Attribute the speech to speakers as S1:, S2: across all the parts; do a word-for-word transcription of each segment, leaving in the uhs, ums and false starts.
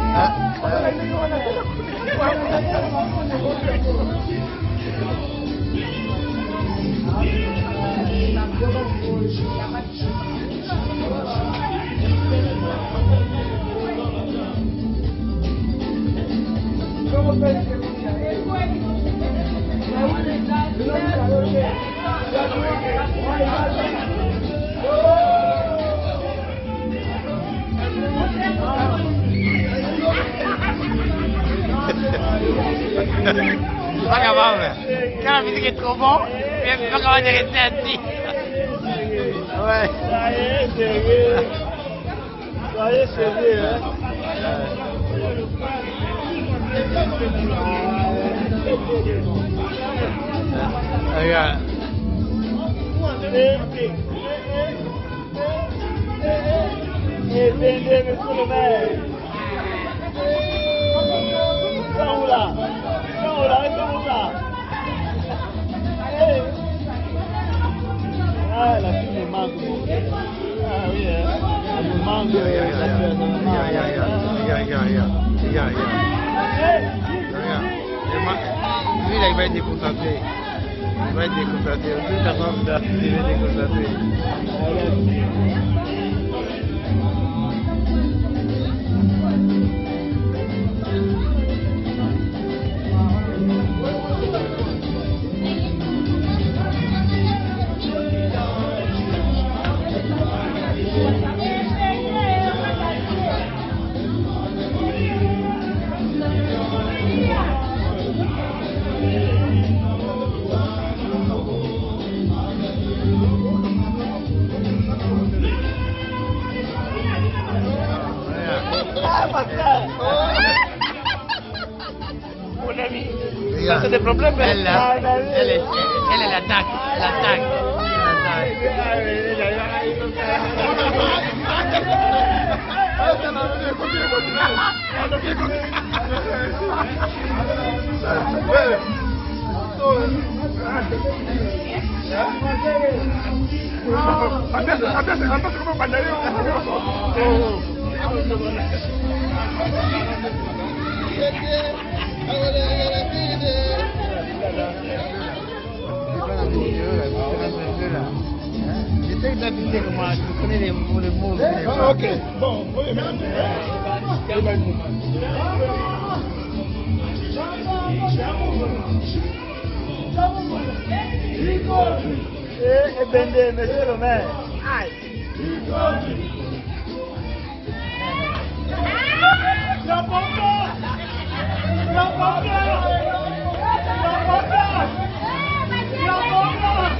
S1: Paga Paula, cara, me diga que ficou bom, vai acabar de receber. Ouais.
S2: Ça y est, c'est vrai. Ça y est, c'est vrai.
S1: Hein? Regarde.
S2: Et venez, monsieur le maire. Sont où là? Sont où là? Sont où là? Ah, la fille me manque. Ah oui, elle me manque.
S1: Regarde, regarde, regarde, regarde, regarde. Lui, là, il va être déconcentré. Il va être déconcentré. Toute la forme de la fille, il va être déconcentré.
S2: C'est des problèmes.
S1: Elle, elle, elle, elle, elle l'attaque. L'attaque. J'essaie d'habiter comme moi, je connais les mots, les mots.
S2: Ah, ok, bon, oui, maintenant. Eh, bende, monsieur le maire. Aïe. La pompe! La pompe! La pompe! La pompe!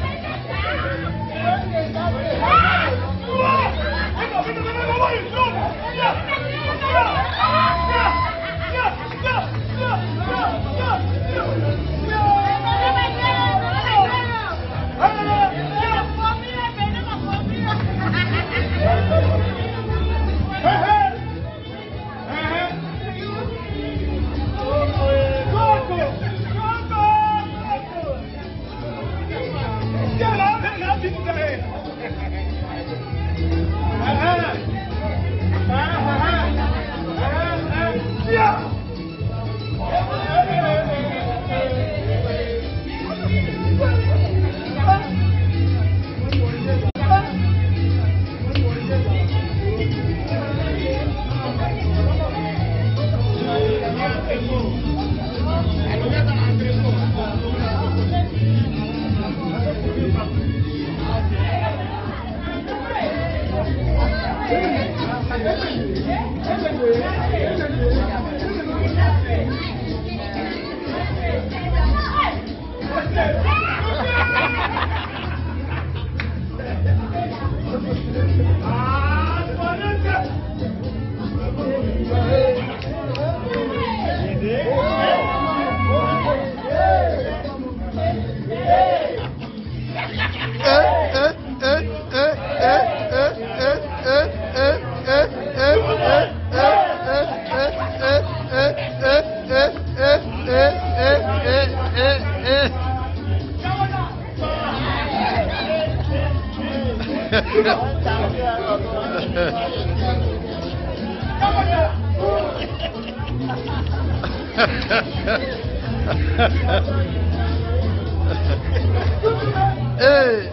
S1: Eh,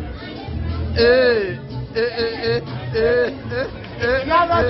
S1: eh, eh, eh, eh, eh, eh,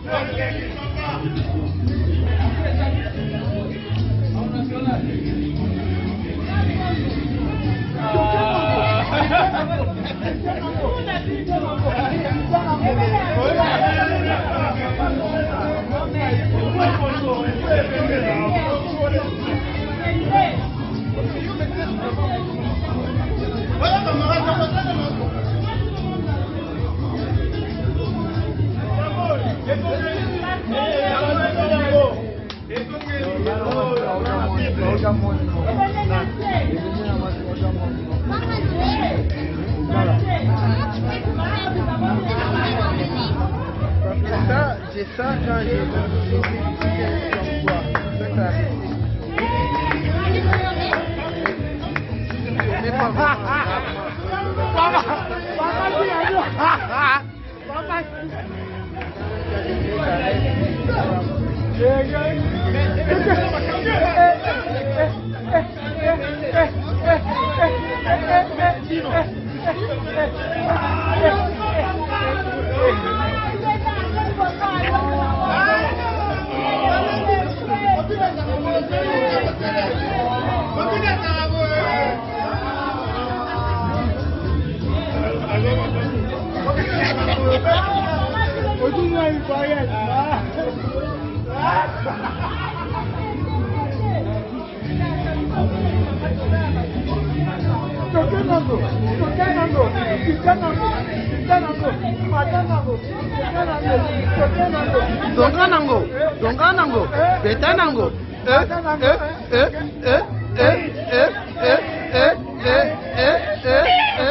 S1: Ça, j'ai ça quand j'ai Donganango, Donganango, Betanango, eh, eh, eh, eh, eh, eh, eh, eh, eh, eh, eh,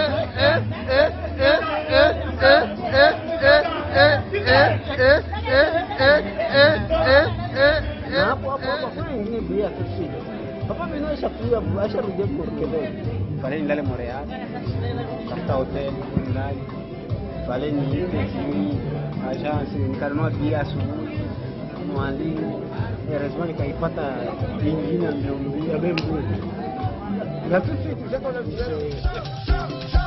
S3: Fallait aller à Montréal, partir au hôtel, il fallait nier les agence, une carrément vie à Soumou, en ligne, heureusement qu'il n'y a pas de ligne, il y a même tout de suite, c'est qu'on a vu.